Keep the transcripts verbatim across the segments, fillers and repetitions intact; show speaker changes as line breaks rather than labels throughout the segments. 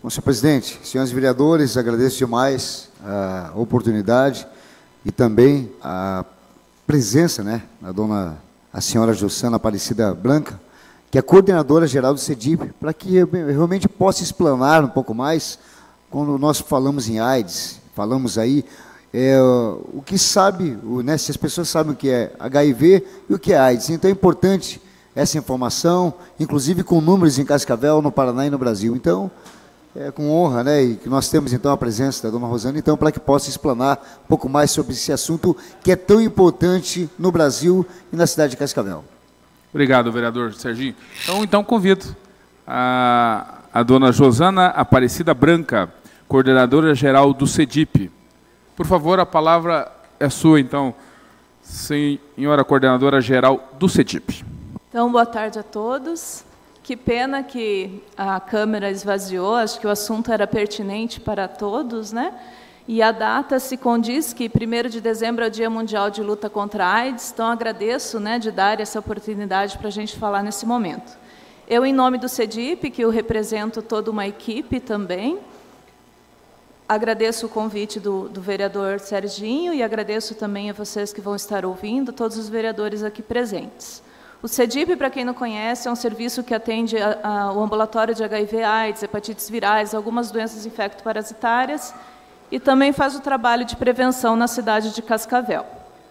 Bom, senhor presidente, senhores vereadores, agradeço demais a oportunidade e também a presença, né, da dona, a senhora Jussana Aparecida Branca, que é coordenadora geral do CEDIP, para que eu realmente possa explanar um pouco mais, quando nós falamos em AIDS, falamos aí, é, o que sabe, né, se as pessoas sabem o que é H I V e o que é AIDS. Então é importante essa informação, inclusive com números em Cascavel, no Paraná e no Brasil. Então, é com honra, né, e que nós temos então a presença da dona Rosana, então, para que possa explanar um pouco mais sobre esse assunto que é tão importante no Brasil e na cidade de Cascavel.
Obrigado, vereador Serginho. Então, então convido a, a dona Josana Aparecida Branca, coordenadora geral do CEDIP. Por favor, a palavra é sua, então, senhora coordenadora geral do CEDIP.
Então, boa tarde a todos. Que pena que a Câmara esvaziou, acho que o assunto era pertinente para todos, né? E a data se condiz que primeiro de dezembro é o Dia Mundial de Luta contra a AIDS, então agradeço, né, de dar essa oportunidade para a gente falar nesse momento. Eu, em nome do CEDIP, que eu represento toda uma equipe também, agradeço o convite do, do vereador Serginho e agradeço também a vocês que vão estar ouvindo, todos os vereadores aqui presentes. O CEDIP, para quem não conhece, é um serviço que atende a, a, o ambulatório de H I V AIDS, hepatites virais, algumas doenças infecto-parasitárias e também faz o trabalho de prevenção na cidade de Cascavel.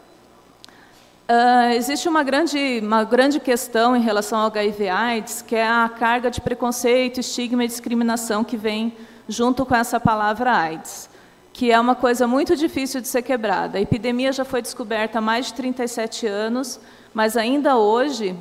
Uh, existe uma grande, uma grande questão em relação ao H I V AIDS, que é a carga de preconceito, estigma e discriminação que vem junto com essa palavra AIDS, que é uma coisa muito difícil de ser quebrada. A epidemia já foi descoberta há mais de trinta e sete anos, mas ainda hoje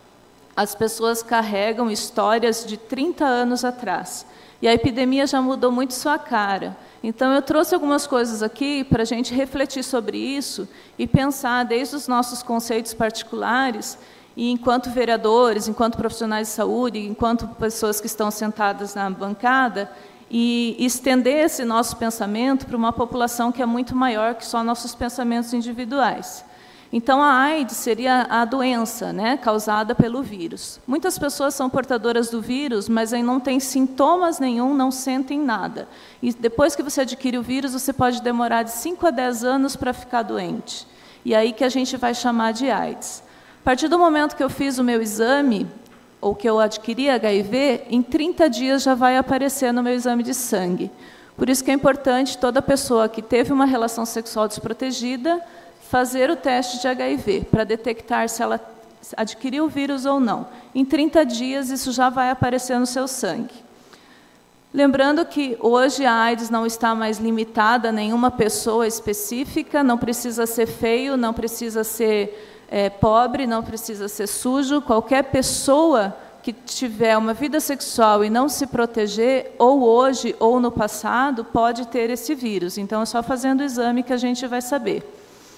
as pessoas carregam histórias de trinta anos atrás. E a epidemia já mudou muito sua cara. Então, eu trouxe algumas coisas aqui para a gente refletir sobre isso e pensar desde os nossos conceitos particulares, e enquanto vereadores, enquanto profissionais de saúde, enquanto pessoas que estão sentadas na bancada, e estender esse nosso pensamento para uma população que é muito maior que só nossos pensamentos individuais. Então, a AIDS seria a doença, né, causada pelo vírus. Muitas pessoas são portadoras do vírus, mas aí não têm sintomas nenhum, não sentem nada. E depois que você adquire o vírus, você pode demorar de cinco a dez anos para ficar doente. E aí que a gente vai chamar de AIDS. A partir do momento que eu fiz o meu exame, ou que eu adquiri H I V, em trinta dias já vai aparecer no meu exame de sangue. Por isso que é importante toda pessoa que teve uma relação sexual desprotegida fazer o teste de H I V, para detectar se ela adquiriu o vírus ou não. Em trinta dias, isso já vai aparecer no seu sangue. Lembrando que hoje a AIDS não está mais limitada a nenhuma pessoa específica, não precisa ser feio, não precisa ser é, pobre, não precisa ser sujo. Qualquer pessoa que tiver uma vida sexual e não se proteger, ou hoje ou no passado, pode ter esse vírus. Então, é só fazendo o exame que a gente vai saber.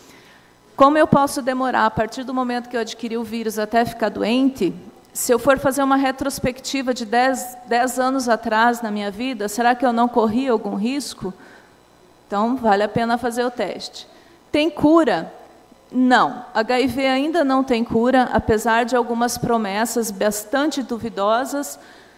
Como eu posso demorar, a partir do momento que eu adquiri o vírus até ficar doente, se eu for fazer uma retrospectiva de dez, dez anos atrás na minha vida, será que eu não corri algum risco? Então, vale a pena fazer o teste. Tem cura? Não. H I V ainda não tem cura, apesar de algumas promessas bastante duvidosas,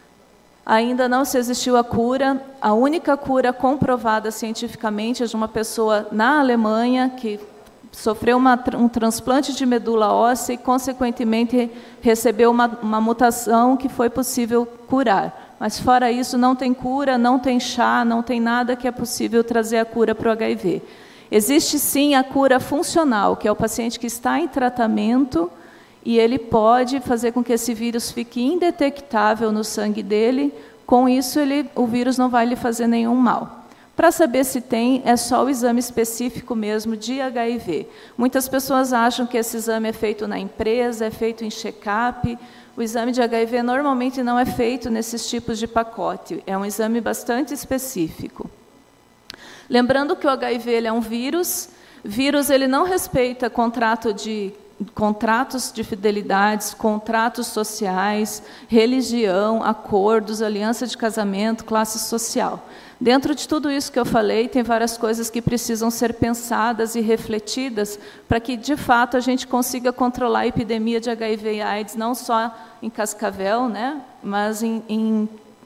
ainda não se existiu a cura. A única cura comprovada cientificamente é de uma pessoa na Alemanha que sofreu uma, um transplante de medula óssea e, consequentemente, recebeu uma, uma mutação que foi possível curar. Mas, fora isso, não tem cura, não tem chá, não tem nada que é possível trazer a cura para o H I V. Existe, sim, a cura funcional, que é o paciente que está em tratamento e ele pode fazer com que esse vírus fique indetectável no sangue dele. Com isso, ele, o vírus não vai lhe fazer nenhum mal. Para saber se tem, é só o exame específico mesmo de H I V. Muitas pessoas acham que esse exame é feito na empresa, é feito em check-up. O exame de H I V normalmente não é feito nesses tipos de pacote. É um exame bastante específico. Lembrando que o H I V ele é um vírus. Vírus ele não respeita contrato de, contratos de fidelidades, contratos sociais, religião, acordos, aliança de casamento, classe social. Dentro de tudo isso que eu falei, tem várias coisas que precisam ser pensadas e refletidas para que, de fato, a gente consiga controlar a epidemia de H I V e AIDS, não só em Cascavel, né, mas em, em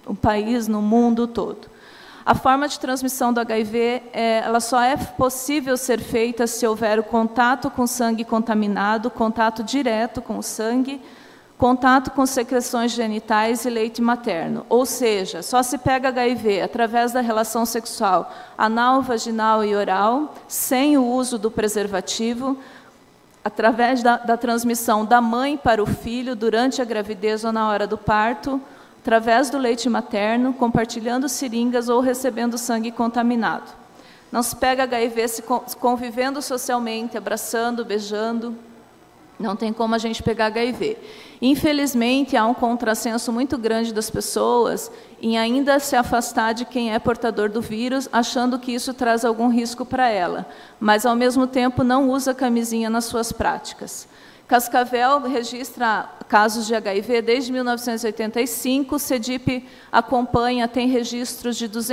no país, no mundo todo. A forma de transmissão do H I V, é, ela só é possível ser feita se houver o contato com sangue contaminado, contato direto com o sangue, contato com secreções genitais e leite materno. Ou seja, só se pega H I V através da relação sexual anal, vaginal e oral, sem o uso do preservativo, através da, da transmissão da mãe para o filho durante a gravidez ou na hora do parto, através do leite materno, compartilhando seringas ou recebendo sangue contaminado. Não se pega H I V se convivendo socialmente, abraçando, beijando. Não tem como a gente pegar H I V. Infelizmente, há um contrassenso muito grande das pessoas em ainda se afastar de quem é portador do vírus, achando que isso traz algum risco para ela, mas, ao mesmo tempo, não usa camisinha nas suas práticas. Cascavel registra casos de H I V desde mil novecentos e oitenta e cinco, o CEDIP acompanha, tem registros de dois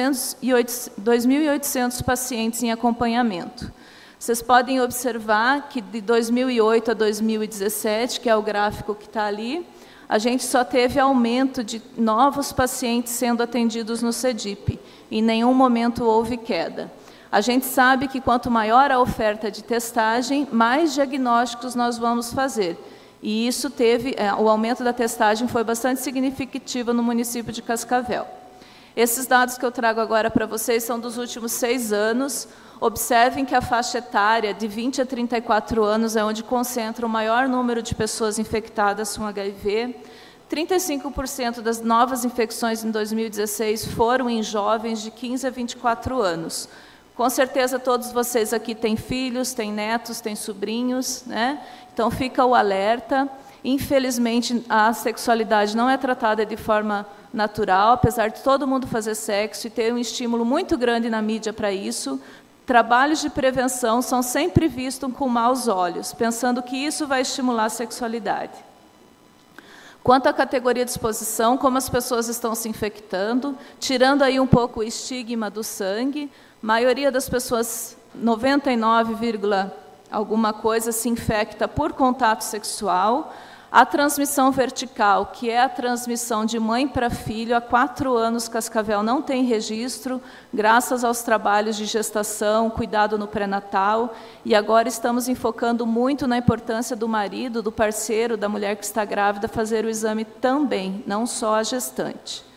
mil e oitocentos pacientes em acompanhamento. Vocês podem observar que de dois mil e oito a dois mil e dezessete, que é o gráfico que está ali, a gente só teve aumento de novos pacientes sendo atendidos no CEDIP. Em nenhum momento houve queda. A gente sabe que quanto maior a oferta de testagem, mais diagnósticos nós vamos fazer. E isso teve, é, o aumento da testagem foi bastante significativo no município de Cascavel. Esses dados que eu trago agora para vocês são dos últimos seis anos. Observem que a faixa etária de vinte a trinta e quatro anos é onde concentra o maior número de pessoas infectadas com H I V. trinta e cinco por cento das novas infecções em dois mil e dezesseis foram em jovens de quinze a vinte e quatro anos. Com certeza todos vocês aqui têm filhos, têm netos, têm sobrinhos, né? Então fica o alerta. Infelizmente, a sexualidade não é tratada de forma natural, apesar de todo mundo fazer sexo e ter um estímulo muito grande na mídia para isso. Trabalhos de prevenção são sempre vistos com maus olhos, pensando que isso vai estimular a sexualidade. Quanto à categoria de exposição, como as pessoas estão se infectando, tirando aí um pouco o estigma do sangue, a maioria das pessoas, noventa e nove, alguma coisa, se infecta por contato sexual. A transmissão vertical, que é a transmissão de mãe para filho, há quatro anos Cascavel não tem registro, graças aos trabalhos de gestação, cuidado no pré-natal, e agora estamos enfocando muito na importância do marido, do parceiro, da mulher que está grávida, fazer o exame também, não só a gestante.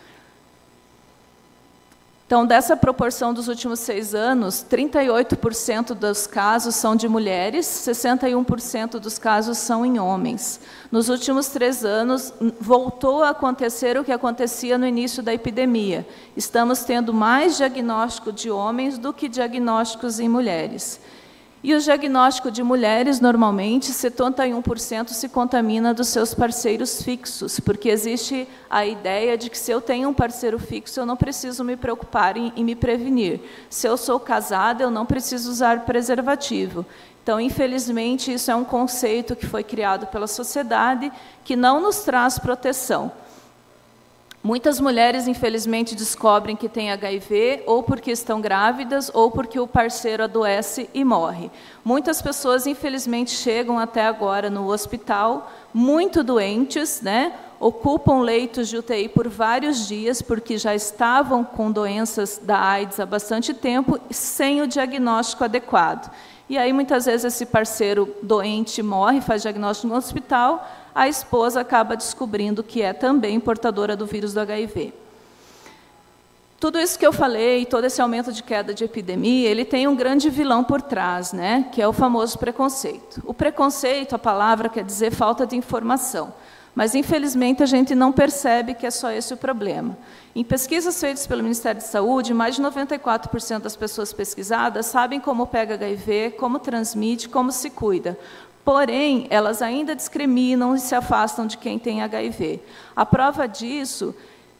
Então, dessa proporção dos últimos seis anos, trinta e oito por cento dos casos são de mulheres, sessenta e um por cento dos casos são em homens. Nos últimos três anos, voltou a acontecer o que acontecia no início da epidemia. Estamos tendo mais diagnóstico de homens do que diagnósticos em mulheres. E o diagnóstico de mulheres, normalmente, setenta e um por cento se contamina dos seus parceiros fixos, porque existe a ideia de que se eu tenho um parceiro fixo, eu não preciso me preocupar em, em me prevenir. Se eu sou casada, eu não preciso usar preservativo. Então, infelizmente, isso é um conceito que foi criado pela sociedade, que não nos traz proteção. Muitas mulheres, infelizmente, descobrem que têm H I V ou porque estão grávidas ou porque o parceiro adoece e morre. Muitas pessoas, infelizmente, chegam até agora no hospital muito doentes, né? Ocupam leitos de U T I por vários dias porque já estavam com doenças da AIDS há bastante tempo sem o diagnóstico adequado. E aí, muitas vezes, esse parceiro doente morre, faz diagnóstico no hospital, a esposa acaba descobrindo que é também portadora do vírus do H I V. Tudo isso que eu falei, todo esse aumento de queda de epidemia, ele tem um grande vilão por trás, né? Que é o famoso preconceito. O preconceito, a palavra quer dizer falta de informação. Mas, infelizmente, a gente não percebe que é só esse o problema. Em pesquisas feitas pelo Ministério da Saúde, mais de noventa e quatro por cento das pessoas pesquisadas sabem como pega H I V, como transmite, como se cuida. Porém, elas ainda discriminam e se afastam de quem tem H I V. A prova disso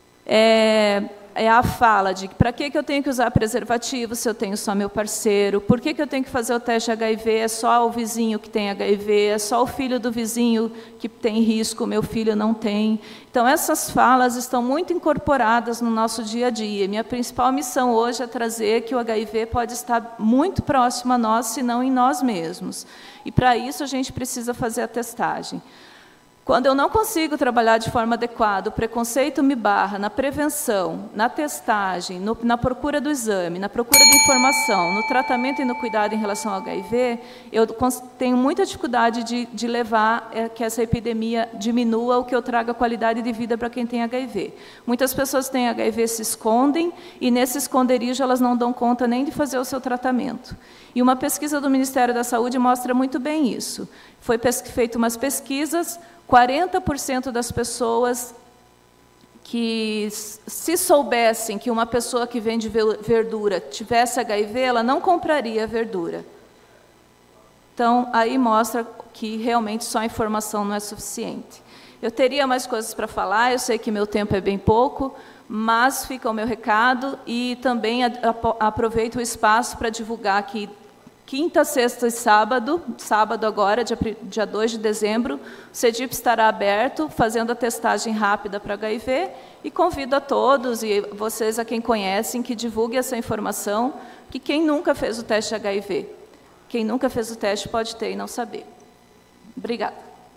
é, é a fala de para que, que eu tenho que usar preservativo se eu tenho só meu parceiro, por que, que eu tenho que fazer o teste H I V, é só o vizinho que tem H I V, é só o filho do vizinho que tem risco, meu filho não tem. Então, essas falas estão muito incorporadas no nosso dia a dia. Minha principal missão hoje é trazer que o H I V pode estar muito próximo a nós, se não em nós mesmos. E, para isso, a gente precisa fazer a testagem. Quando eu não consigo trabalhar de forma adequada, o preconceito me barra na prevenção, na testagem, no, na procura do exame, na procura de informação, no tratamento e no cuidado em relação ao H I V, eu tenho muita dificuldade de, de levar é, que essa epidemia diminua ou que eu traga qualidade de vida para quem tem H I V. Muitas pessoas que têm H I V se escondem e nesse esconderijo elas não dão conta nem de fazer o seu tratamento. E uma pesquisa do Ministério da Saúde mostra muito bem isso. Foi feita umas pesquisas, quarenta por cento das pessoas que, se soubessem que uma pessoa que vende verdura tivesse H I V, ela não compraria verdura. Então, aí mostra que realmente só a informação não é suficiente. Eu teria mais coisas para falar, eu sei que meu tempo é bem pouco, mas fica o meu recado e também aproveito o espaço para divulgar que quinta, sexta e sábado, sábado agora, dia dois de dezembro, o CEDIP estará aberto, fazendo a testagem rápida para H I V, e convido a todos, e vocês a quem conhecem, que divulguem essa informação, que quem nunca fez o teste de H I V, quem nunca fez o teste pode ter e não saber. Obrigada.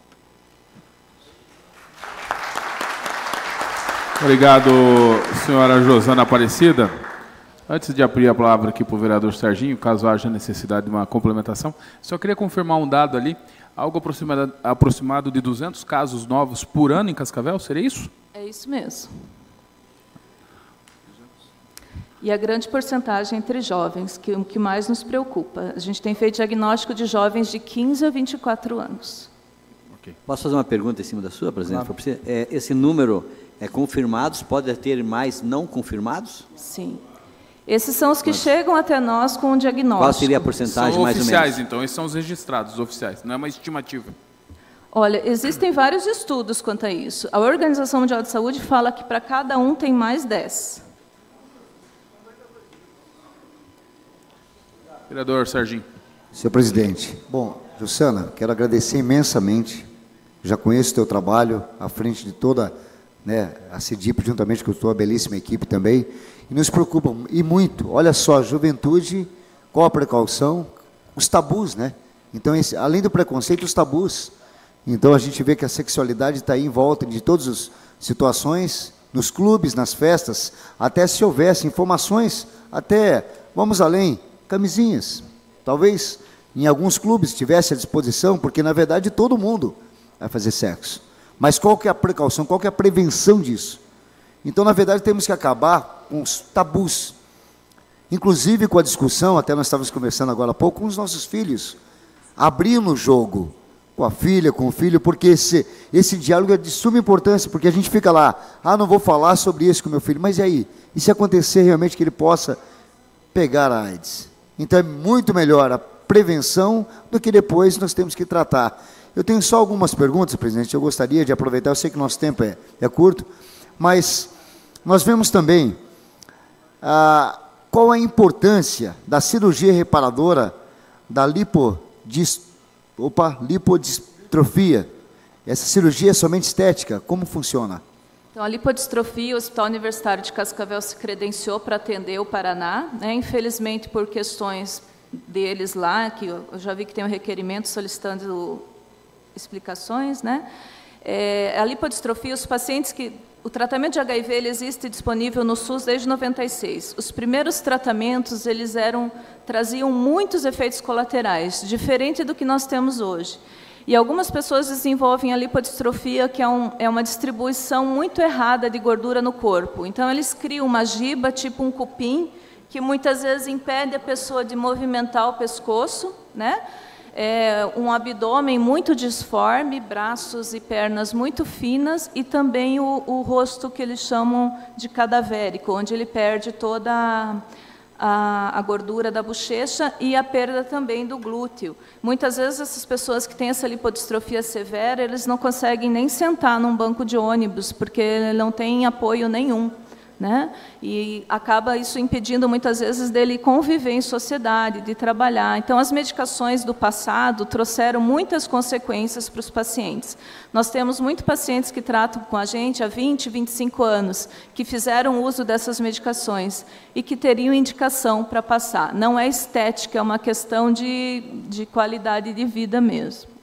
Obrigado, senhora Josana Aparecida. Antes de abrir a palavra aqui para o vereador Serginho, caso haja necessidade de uma complementação, só queria confirmar um dado ali, algo aproximado, aproximado de duzentos casos novos por ano em Cascavel, seria isso?
É isso mesmo. E a grande porcentagem entre jovens, que o que mais nos preocupa. A gente tem feito diagnóstico de jovens de quinze a vinte e quatro anos.
Okay. Posso fazer uma pergunta em cima da sua, presidente? Claro. É, esse número é confirmados, pode ter mais não confirmados?
Sim. Esses são os que Mas, chegam até nós com o diagnóstico.
Qual seria a porcentagem,
são
mais ou menos?
Oficiais, então, esses são os registrados, os oficiais, não é uma estimativa.
Olha, existem vários estudos quanto a isso. A Organização Mundial de Saúde fala que para cada um tem mais dez.
Vereador Serginho.
Senhor presidente, bom, Jussana, quero agradecer imensamente, já conheço o teu trabalho, à frente de toda, né, a CEDIP, juntamente com a tua belíssima equipe também, e nos preocupam, e muito, olha só, a juventude, qual a precaução? Os tabus, né? Então, esse, além do preconceito, os tabus. Então, a gente vê que a sexualidade está aí em volta de todas as situações, nos clubes, nas festas, até se houvesse informações, até, vamos além, camisinhas. Talvez em alguns clubes tivesse à disposição, porque, na verdade, todo mundo vai fazer sexo. Mas qual que é a precaução, qual que é a prevenção disso? Então, na verdade, temos que acabar com os tabus. Inclusive com a discussão, até nós estávamos conversando agora há pouco, com os nossos filhos. Abrindo o jogo com a filha, com o filho, porque esse, esse diálogo é de suma importância, porque a gente fica lá, ah, não vou falar sobre isso com meu filho, mas e aí? E se acontecer realmente que ele possa pegar a AIDS? Então, é muito melhor a prevenção do que depois nós temos que tratar. Eu tenho só algumas perguntas, presidente, eu gostaria de aproveitar, eu sei que o nosso tempo é, é curto, mas nós vemos também ah, qual a importância da cirurgia reparadora da lipodist, opa, lipodistrofia. Essa cirurgia é somente estética, como funciona?
Então, a lipodistrofia, o Hospital Universitário de Cascavel se credenciou para atender o Paraná, né? Infelizmente, por questões deles lá, que eu já vi que tem um requerimento solicitando explicações, né? É, a lipodistrofia, os pacientes que... O tratamento de H I V ele existe disponível no SUS desde noventa e seis. Os primeiros tratamentos eles eram, traziam muitos efeitos colaterais, diferente do que nós temos hoje. E algumas pessoas desenvolvem a lipodistrofia, que é, um, é uma distribuição muito errada de gordura no corpo. Então, eles criam uma giba, tipo um cupim, que muitas vezes impede a pessoa de movimentar o pescoço, né? É um abdômen muito disforme, braços e pernas muito finas, e também o, o rosto que eles chamam de cadavérico, onde ele perde toda a, a, a gordura da bochecha e a perda também do glúteo. Muitas vezes essas pessoas que têm essa lipodistrofia severa, eles não conseguem nem sentar num banco de ônibus, porque não tem apoio nenhum. Né? E acaba isso impedindo muitas vezes dele conviver em sociedade, de trabalhar. Então, as medicações do passado trouxeram muitas consequências para os pacientes. Nós temos muitos pacientes que tratam com a gente há vinte, vinte e cinco anos, que fizeram uso dessas medicações e que teriam indicação para passar. Não é estética, é uma questão de, de qualidade de vida mesmo.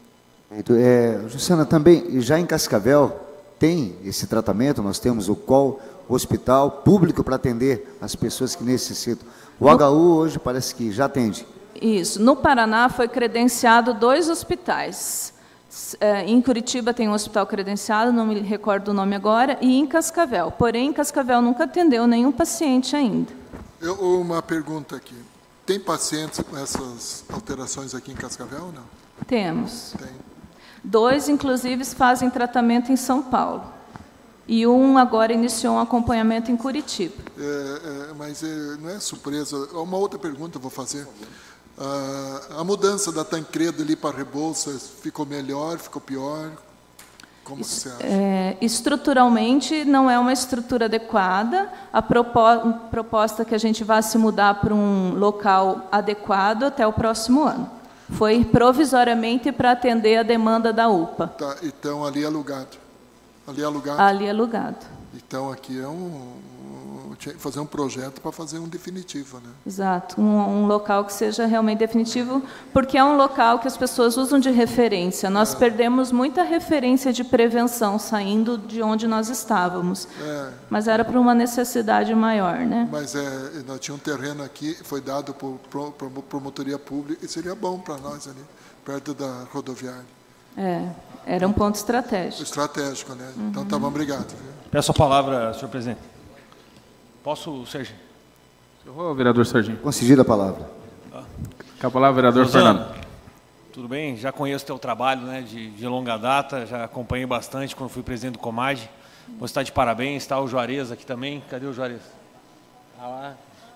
É, Jussana, também, já em Cascavel, tem esse tratamento? Nós temos o C O L, o hospital público para atender as pessoas que necessitam. O H U hoje parece que já atende.
Isso. No Paraná foi credenciado dois hospitais. Em Curitiba tem um hospital credenciado, não me recordo o nome agora, e em Cascavel. Porém, em Cascavel nunca atendeu nenhum paciente ainda.
Eu, uma pergunta aqui. Tem pacientes com essas alterações aqui em Cascavel ou não?
Temos.
Tem.
Dois, inclusive, fazem tratamento em São Paulo. E um agora iniciou um acompanhamento em Curitiba.
É, é, mas é, não é surpresa. Uma outra pergunta eu vou fazer. Ah, a mudança da Tancredo ali para Rebouças ficou melhor, ficou pior? Como você acha?
É, estruturalmente, não é uma estrutura adequada. A propo- proposta é que a gente vá se mudar para um local adequado até o próximo ano. Foi provisoriamente para atender a demanda da U P A.
Tá, então, ali é alugado. Ali é alugado?
Ali é alugado.
Então, aqui é um... Tinha que fazer um projeto para fazer um definitivo, né?
Exato. Um, um local que seja realmente definitivo, porque é um local que as pessoas usam de referência. Nós é. perdemos muita referência de prevenção saindo de onde nós estávamos. É. Mas era por uma necessidade maior, né?
Mas é, nós tinha um terreno aqui, foi dado por, por, por promotoria pública, e seria bom para nós ali, perto da rodoviária. É,
era um ponto estratégico.
Estratégico, né? Uhum. Então, tá bom, obrigado. Viu?
Peço a palavra, senhor presidente. Posso, Serginho?
Senhor vereador Serginho.
Concedida a palavra.
Ah. Com a palavra, vereador
Rosana,
Fernando.
Tudo bem? Já conheço o teu trabalho, né, de, de longa data, já acompanhei bastante quando fui presidente do Comad. Você está de parabéns, está o Juarez aqui também. Cadê o Juarez? Ah lá.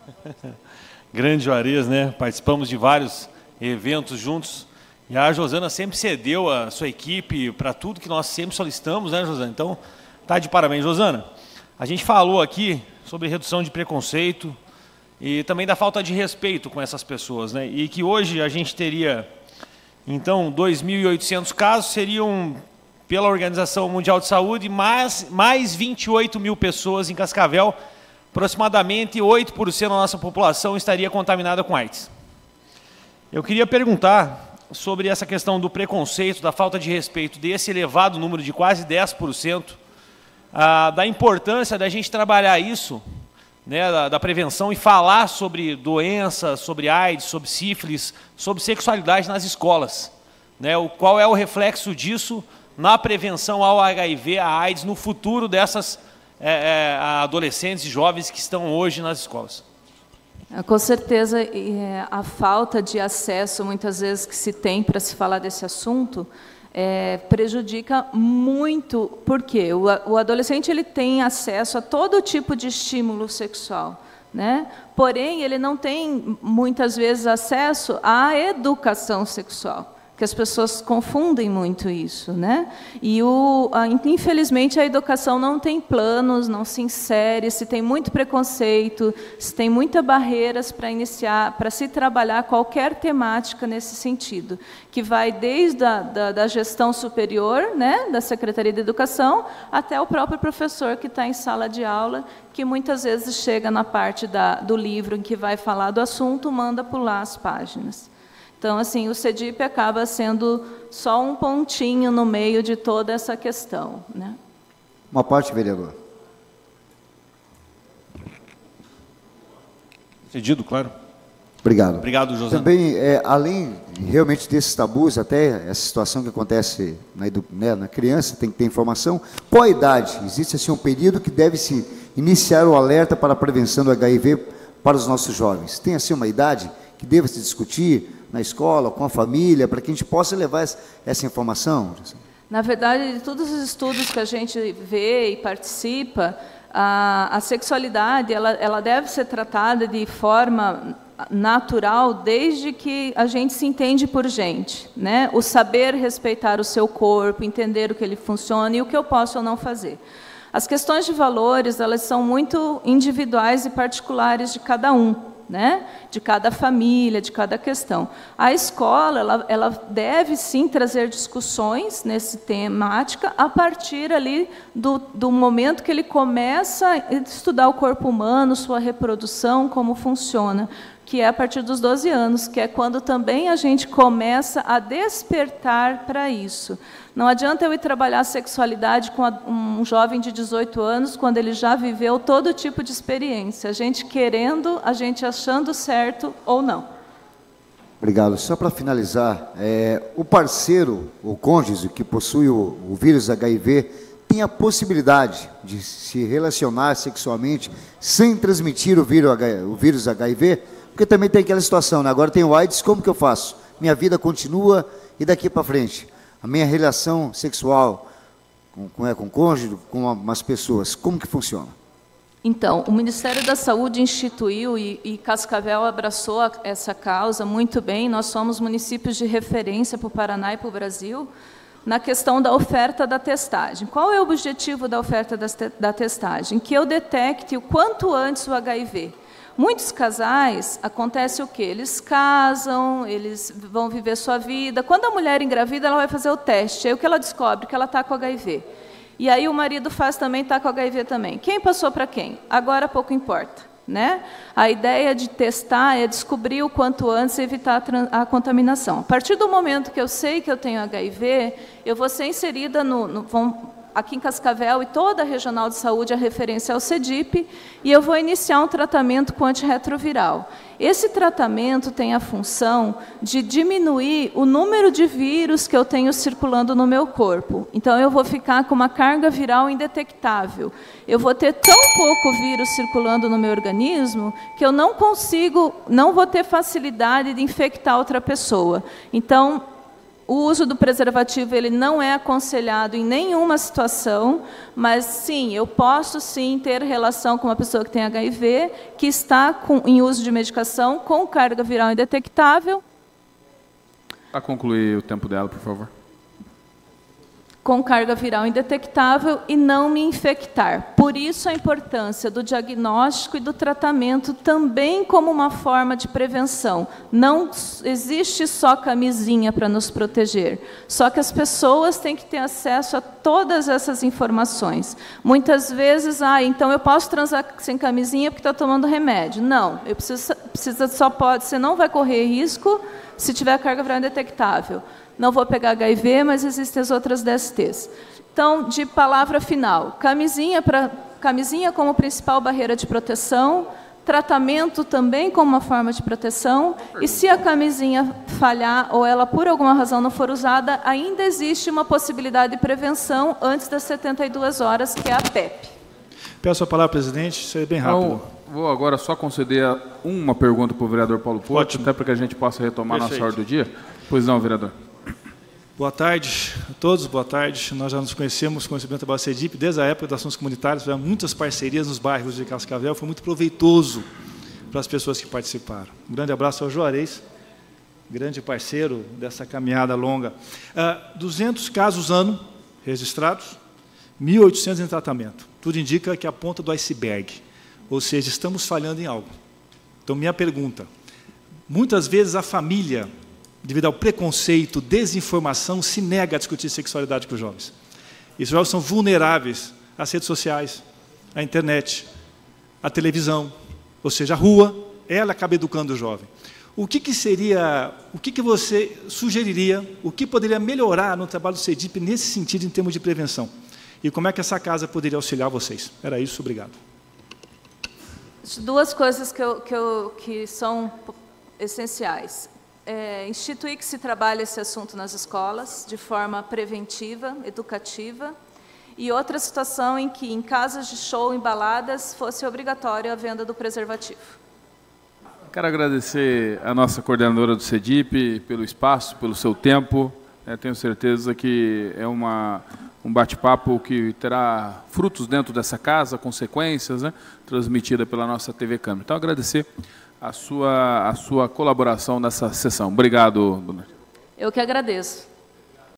Grande Juarez, né? Participamos de vários eventos juntos. E a Josana sempre cedeu a sua equipe para tudo que nós sempre solicitamos, né, Josana? Então, está de parabéns. Josana, a gente falou aqui sobre redução de preconceito e também da falta de respeito com essas pessoas, né? E que hoje a gente teria, então, dois mil e oitocentos casos, seriam, pela Organização Mundial de Saúde, mais, mais vinte e oito mil pessoas em Cascavel, aproximadamente oito por cento da nossa população estaria contaminada com AIDS. Eu queria perguntar sobre essa questão do preconceito, da falta de respeito desse elevado número de quase dez por cento, Ah, da importância da gente trabalhar isso, né, da, da prevenção e falar sobre doenças, sobre AIDS, sobre sífilis, sobre sexualidade nas escolas. Né, o, qual é o reflexo disso na prevenção ao H I V, à AIDS, no futuro dessas é, é, adolescentes e jovens que estão hoje nas escolas?
Com certeza, a falta de acesso, muitas vezes, que se tem para se falar desse assunto, É, prejudica muito, porque o, o adolescente ele tem acesso a todo tipo de estímulo sexual, né? Porém, ele não tem, muitas vezes, acesso à educação sexual, que as pessoas confundem muito isso, né? E, o, a, infelizmente, a educação não tem planos, não se insere, se tem muito preconceito, se tem muitas barreiras para iniciar, para se trabalhar qualquer temática nesse sentido, que vai desde a da, da gestão superior, né, da Secretaria de Educação, até o próprio professor que está em sala de aula, que muitas vezes chega na parte da, do livro em que vai falar do assunto, manda pular as páginas. Então, assim, o CEDIP acaba sendo só um pontinho no meio de toda essa questão, né?
Uma parte, vereador.
Cedido, claro.
Obrigado.
Obrigado, José.
Também, é, além realmente desses tabus, até essa situação que acontece na, né, na criança, tem que ter informação. Qual a idade? Existe assim um período que deve-se iniciar o alerta para a prevenção do H I V para os nossos jovens? Tem assim uma idade que deva se discutir na escola, com a família, para que a gente possa levar essa informação?
Na verdade, de todos os estudos que a gente vê e participa, a, a sexualidade ela, ela deve ser tratada de forma natural desde que a gente se entende por gente, né? O saber respeitar o seu corpo, entender o que ele funciona e o que eu posso ou não fazer. As questões de valores, elas são muito individuais e particulares de cada um, né, de cada família, de cada questão. A escola ela, ela deve, sim, trazer discussões nessa temática a partir ali do, do momento que ele começa a estudar o corpo humano, sua reprodução, como funciona, que é a partir dos doze anos, que é quando também a gente começa a despertar para isso. Não adianta eu ir trabalhar a sexualidade com um jovem de dezoito anos, quando ele já viveu todo tipo de experiência, a gente querendo, a gente achando certo ou não.
Obrigado. Só para finalizar, é, o parceiro, o cônjuge que possui o, o vírus H I V, tem a possibilidade de se relacionar sexualmente sem transmitir o vírus, o vírus H I V? Porque também tem aquela situação, né? Agora tem o AIDS, como que eu faço? Minha vida continua e daqui para frente? A minha relação sexual com, com, é, com o cônjuge, com umas pessoas, como que funciona?
Então, o Ministério da Saúde instituiu e, e Cascavel abraçou a, essa causa muito bem. Nós somos municípios de referência para o Paraná e para o Brasil na questão da oferta da testagem. Qual é o objetivo da oferta da, da testagem? Que eu detecte o quanto antes o H I V. Muitos casais, acontece o quê? Eles casam, eles vão viver sua vida. Quando a mulher engravida, ela vai fazer o teste. Aí o que ela descobre? Que ela está com H I V. E aí o marido faz também, está com H I V também. Quem passou para quem? Agora pouco importa, né? A ideia de testar é descobrir o quanto antes e evitar a, a contaminação. A partir do momento que eu sei que eu tenho H I V, eu vou ser inserida no... no vão, aqui em Cascavel e toda a regional de saúde, a referência é o CEDIP, e eu vou iniciar um tratamento com antirretroviral. Esse tratamento tem a função de diminuir o número de vírus que eu tenho circulando no meu corpo. Então, eu vou ficar com uma carga viral indetectável. Eu vou ter tão pouco vírus circulando no meu organismo que eu não consigo, não vou ter facilidade de infectar outra pessoa. Então, o uso do preservativo ele não é aconselhado em nenhuma situação, mas sim, eu posso sim ter relação com uma pessoa que tem H I V, que está com, em uso de medicação com carga viral indetectável.
Para concluir o tempo dela, por favor.
Com carga viral indetectável e não me infectar. Por isso a importância do diagnóstico e do tratamento também como uma forma de prevenção. Não existe só camisinha para nos proteger, só que as pessoas têm que ter acesso a todas essas informações. Muitas vezes, ah, então eu posso transar sem camisinha porque estou tomando remédio. Não, eu preciso, precisa, só pode, você não vai correr risco se tiver carga viral indetectável. Não vou pegar H I V, mas existem as outras D S Ts. Então, de palavra final, camisinha, pra, camisinha como principal barreira de proteção, tratamento também como uma forma de proteção, e se a camisinha falhar ou ela, por alguma razão, não for usada, ainda existe uma possibilidade de prevenção antes das setenta e duas horas, que é a P E P.
Peço a palavra, presidente, seja bem rápido.
Então, vou agora só conceder uma pergunta para o vereador Paulo Porto, até para que a gente possa retomar Perfeito. Nossa ordem do dia. Pois não, vereador.
Boa tarde a todos, boa tarde. Nós já nos conhecemos, conhecimento da CEDIP, desde a época das ações comunitárias, tivemos muitas parcerias nos bairros de Cascavel, foi muito proveitoso para as pessoas que participaram. Um grande abraço ao Juarez, grande parceiro dessa caminhada longa. Uh, duzentos casos ano registrados, mil e oitocentos em tratamento. Tudo indica que é a ponta do iceberg, ou seja, estamos falhando em algo. Então, minha pergunta, muitas vezes a família, devido ao preconceito, desinformação, se nega a discutir sexualidade com os jovens. E os jovens são vulneráveis às redes sociais, à internet, à televisão, ou seja, a rua, ela acaba educando o jovem. O que, que seria, o que, que você sugeriria, o que poderia melhorar no trabalho do CEDIP nesse sentido, em termos de prevenção? E como é que essa casa poderia auxiliar vocês? Era isso, obrigado.
Duas coisas que, eu, que, eu, que são essenciais. É, instituir que se trabalhe esse assunto nas escolas, de forma preventiva, educativa, e outra situação em que, em casas de show, em baladas, fosse obrigatória a venda do preservativo.
Quero agradecer a nossa coordenadora do CEDIP pelo espaço, pelo seu tempo. É, tenho certeza que é uma, um bate-papo que terá frutos dentro dessa casa, consequências, né, transmitida pela nossa T V Câmara. Então, agradecer a sua, a sua colaboração nessa sessão. Obrigado, dona.
Eu que agradeço.